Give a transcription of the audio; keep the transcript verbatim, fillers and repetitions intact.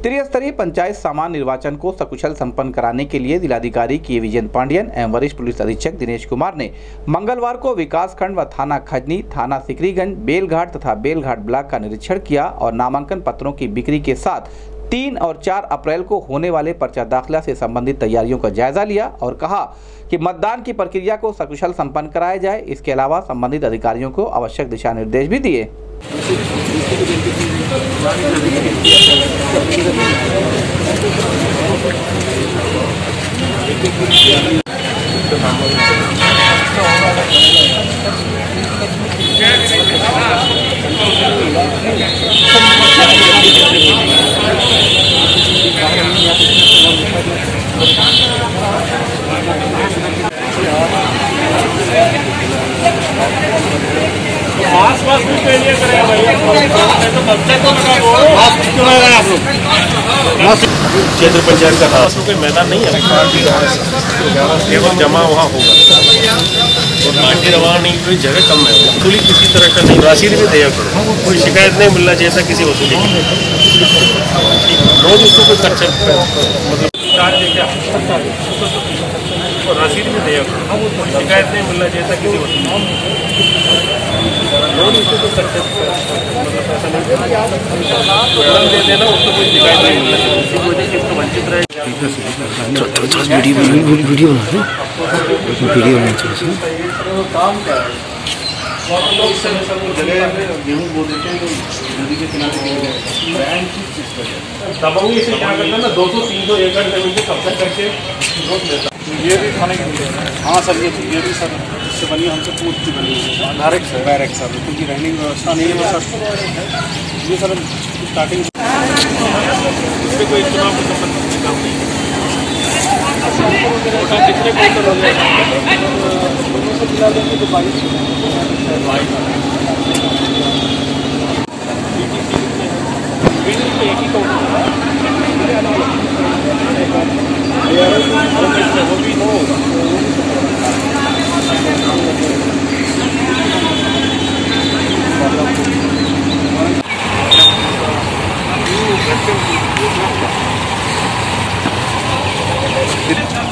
त्रिस्तरीय पंचायत सामान्य निर्वाचन को सकुशल संपन्न कराने के लिए जिलाधिकारी के विजय पांडियन एवं वरिष्ठ पुलिस अधीक्षक दिनेश कुमार ने मंगलवार को विकास खंड व थाना खजनी, थाना सिकरीगंज, बेलघाट तथा बेलघाट ब्लॉक का निरीक्षण किया और नामांकन पत्रों की बिक्री के साथ तीन और चार अप्रैल को होने वाले पर्चा दाखिला से संबंधित तैयारियों का जायजा लिया और कहा कि मतदान की प्रक्रिया को सकुशल संपन्न कराया जाए। इसके अलावा संबंधित अधिकारियों को आवश्यक दिशा निर्देश भी दिए। आस-पास भी पेलिए करेगा भैया, तो बच्चे को लगा वो मास्क क्यों लगा रहे आप लोग? क्षेत्र पंचायत का खास कोई मैदान नहीं है, केवल जमा वहाँ होगा और पार्टी रवाना नहीं, कोई जगह कम है, वसूली किसी तरह का नहीं, रसीद भी दिया करो, कोई शिकायत नहीं मिलना चाहिए था किसी वसूली की। रोज उसको कोई खर्चा मतलब चार्ज दे क्या और रसीद भी दिया करो, कोई शिकायत नहीं मिलना चाहिए था किसी वसूली रोज उसको कोई खर्चा मतलब पैसा नहीं दे देना, उसको कोई शिकायत नहीं मिलना चाहिए, किसी वजह से इसको वंचित रहे। वीडियो वीडियो बना दो, वीडियो बना चाहिए। काम क्या है? लोग इस समय सब जगह गेहूँ बो देते हैं तो नदी के किनारे बैंक दबाऊंगी इसे क्या करता है ना, दो सौ तीन सौ एकड़ जमीन को कब्जा करके रोक लेता है। ये भी खाने के हाँ सर, ये ये भी सर इससे बनी हमसे पूछ की बनी है डायरेक्ट सर डायरेक्ट सर क्योंकि रहने की व्यवस्था नहीं है सर। ये सर स्टार्टिंग इससे कोई चुनाव को संबंधित काम नहीं है। कितने क्विंटल हो जाएगा दिला देंगे तो बाईस एक ही वो भी हो It